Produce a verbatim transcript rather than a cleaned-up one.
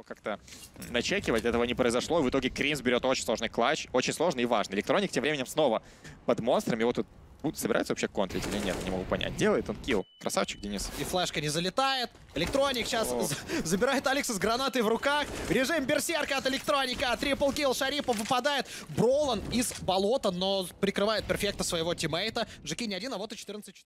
как-то начекивать, этого не произошло. И в итоге Кринс берет очень сложный клатч, очень сложный и важный. Электроник тем временем снова под монстром. Его тут будут собираются вообще контрить или нет, не могу понять. Делает он килл. Красавчик, Денис. И флешка не залетает. Электроник сейчас забирает Алекса с гранатой в руках. Режим берсерка от Электроника. Трипл килл. Шарипов выпадает. Бролан из болота, но прикрывает перфекто своего тиммейта. Джеки не один, а вот и четырнадцать.